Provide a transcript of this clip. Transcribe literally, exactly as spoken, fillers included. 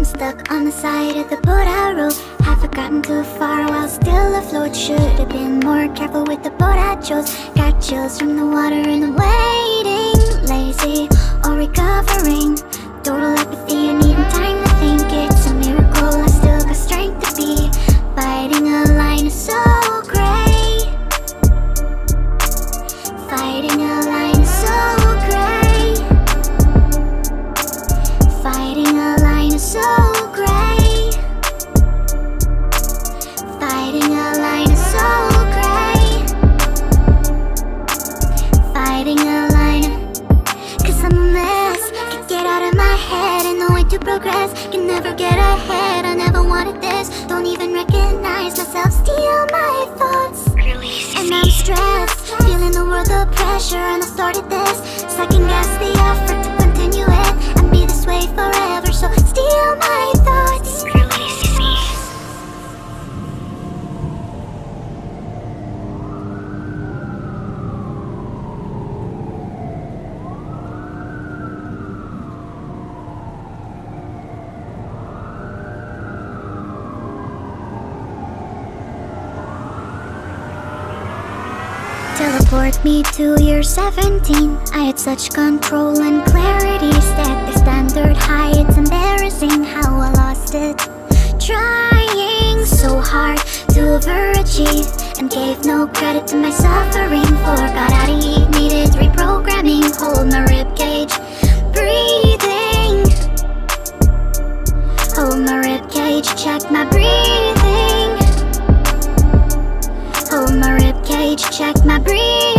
stuck on the side of the boat I rode. Have forgotten too far while still afloat. Should've been more careful with the boat I chose. Got chills from the water and the waiting. Lazy or recovering, total apathy and needing time to think. It's a miracle I still got strength to be fighting a line is so gray. Fighting a line is so gray. Fighting a line is so gray. Fighting a line is so gray. Fighting a line, cause I'm a mess. Can't get out of my head and no way to progress. Can never get ahead, I never wanted this. Don't even recognize myself, steal my thoughts. And I'm stressed, feeling the world of pressure. And I started this, second guess the effort to continue it and be this way forever. So steal my thoughts. Teleport me to year seventeen. I had such control and clarity. Set the standard high, it's embarrassing how I lost it. Trying so hard to overachieve and gave no credit to my suffering. Forgot how to eat, needed reprogramming. Hold my ribcage, breathing. Hold my ribcage, check my breathing. Hold my ribcage, check my breathing.